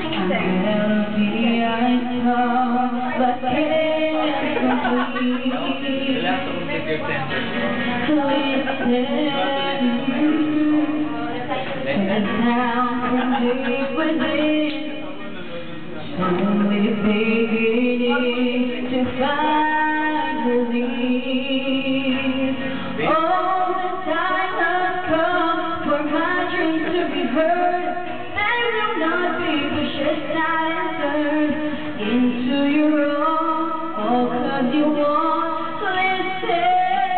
melody I know, but can't complete. Listen, sound from deep within, only beginning to find relief. Oh, the time has come for my dreams to be heard. They will not be pushed aside and turned into your own, all 'cause you won't listen.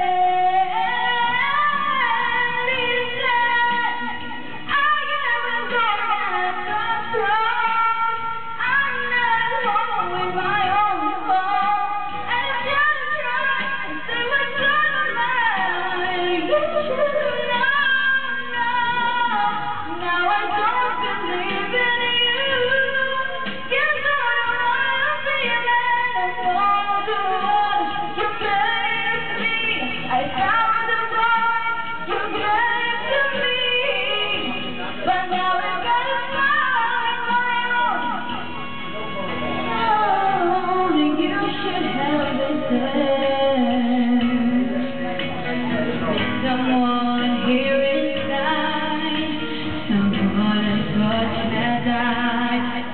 Someone here inside, someone as much as I